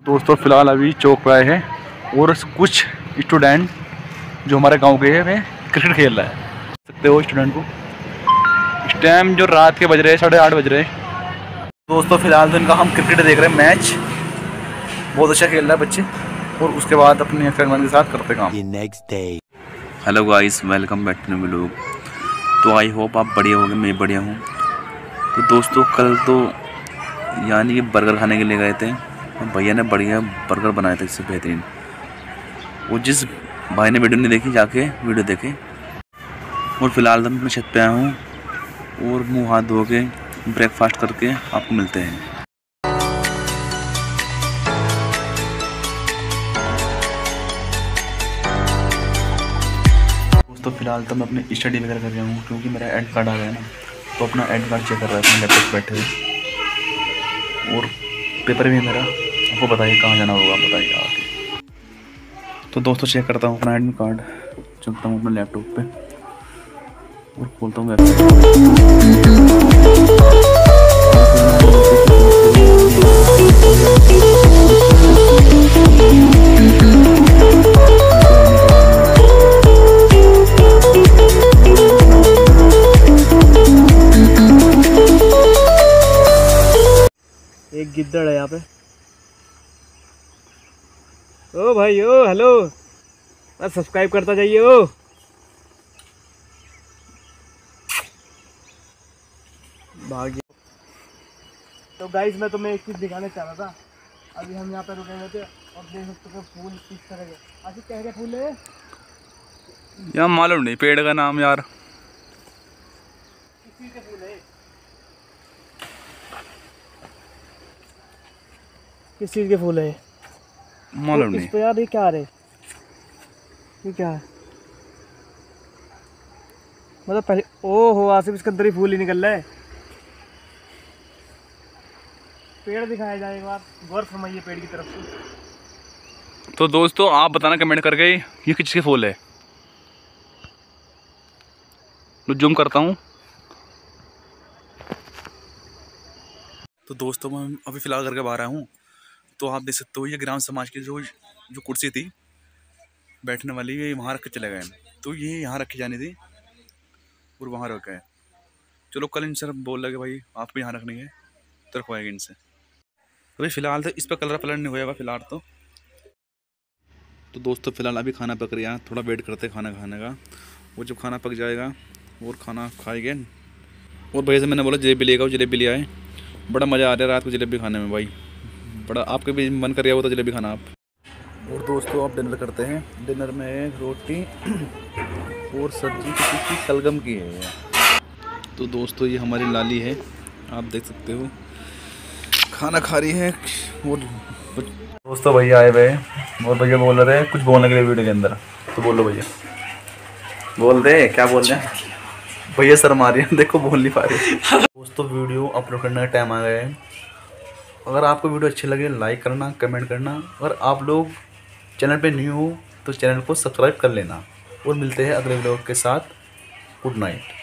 दोस्तों फिलहाल अभी चौक पे आए हैं और कुछ स्टूडेंट जो हमारे गांव के हैं वे क्रिकेट खेल रहा है। देख सकते हो स्टूडेंट को। इस टाइम जो रात के बज रहे हैं 8:30 बज रहे हैं। दोस्तों फिलहाल तो इनका हम क्रिकेट देख रहे हैं मैच। बहुत अच्छा खेल रहा है बच्चे और उसके बाद अपने फ्रेंड के साथ करते काम। Hello guys, welcome back to new vlog. तो आई होप आप बढ़िया होंगे, मैं बढ़िया हूँ। तो दोस्तों कल तो यानी कि बर्गर खाने के लिए गए थे। भैया ने बढ़िया बर्गर बनाए थे, इससे बेहतरीन। वो जिस भाई ने वीडियो नहीं देखी जाके वीडियो देखे। और फिलहाल तो मैं अपने छत पे आया हूँ और मुँह हाथ धो के ब्रेकफास्ट करके आपको मिलते हैं। तो फिलहाल तो मैं अपनी स्टडी वगैरह कर रहा हूँ क्योंकि मेरा एड कार्ड आ गया है ना, तो अपना एड कार्ड चेक कर रहा है अपने लैपटॉप पर बैठे हुए। और पेपर भी है मेरा, आपको बताइए कहाँ जाना होगा, बताइए आके। तो दोस्तों चेक करता हूँ अपना एडमिट कार्ड, चलता हूँ अपने लैपटॉप पे और खोलता हूँ वेबसाइट। एक गिद्दड़ है यहाँ पे। ओ भाई, ओ हेलो, बस सब्सक्राइब करता जाइए। ओ भाग गया। तो गाइस मैं तुम्हें एक चीज दिखाने चाह रहा था। अभी हम यहाँ पे रुके हुए थे और देख सकते हो फूल किस तरह के। आशिक क्या क्या फूल है यार? मालूम नहीं पेड़ का नाम यार। किस चीज के फूल है? किस चीज के फूल है? मालूम तो नहीं। इस पे यार ये क्या है? ये क्या है? मतलब पहले ओहो आसिफ, इसके अंदर ही फूल ही निकल रहा है। पेड़ दिखाया जाए एक बार, गौर फरमाइए पेड़ की तरफ से। तो दोस्तों आप बताना कमेंट करके ये किसके फूल है। तो जूम करता हूँ। तो दोस्तों मैं अभी फिलहाल करके बाहर आया हूँ। तो आप देख सकते हो ये ग्राम समाज की जो कुर्सी थी बैठने वाली, ये वहाँ रख के चले गए। तो ये यहाँ रखी जानी थी और वहाँ रख गए। चलो कल इनसे बोल लगे भाई आपको यहाँ रखनी है तो रखवाएंगे इनसे। अभी फिलहाल तो इस पर कलर पलट नहीं होएगा फिलहाल तो। दोस्तों फिलहाल अभी खाना पक रहा है, थोड़ा वेट करते हैं खाना खाने का। वो जब खाना पक जाएगा और खाना खाएंगे। और भैया से मैंने बोला जलेबी लेगा, वो जलेबी ले आए। बड़ा मज़ा आ रहा है रात को जलेबी खाने में भाई। बड़ा आपके भी मन कर गया वो तो जलेबी खाना आप। और दोस्तों आप डिनर करते हैं। डिनर में रोटी और सब्जी किसी की शलगम की है। तो दोस्तों ये हमारी लाली है, आप देख सकते हो खाना खा रही है। और दोस्तों भैया आए हुए हैं और भैया बोल रहे हैं कुछ बोलने के लिए वीडियो के अंदर। तो बोलो भैया, बोल दे क्या बोल रहे हैं। भैया शर्मा रही है, देखो बोल नहीं पा रही। दोस्तों वीडियो अपलोड करने का टाइम आ गया है। अगर आपको वीडियो अच्छी लगे लाइक करना, कमेंट करना। अगर आप लोग चैनल पे न्यू हो तो चैनल को सब्सक्राइब कर लेना। और मिलते हैं अगले व्लॉग के साथ। Good night.